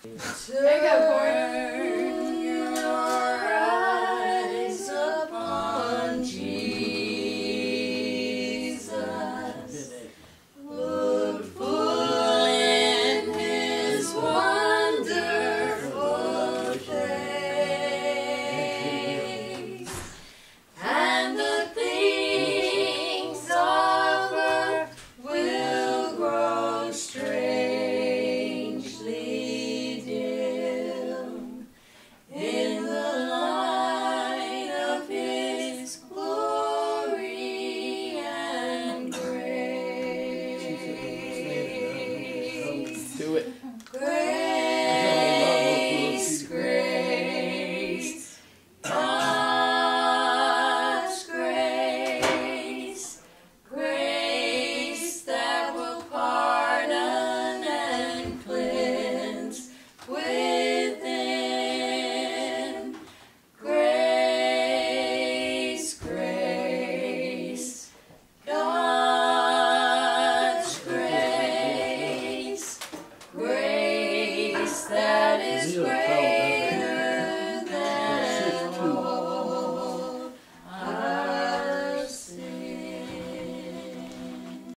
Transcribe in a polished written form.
Turn your eyes upon Jesus. Look full in His wonderful face, and the things of earth will grow strangely dim in the light of His glory and grace. Do it. Grace, grace, God's grace, grace that will pardon and cleanse within. Grace, grace, God's grace, grace that is great.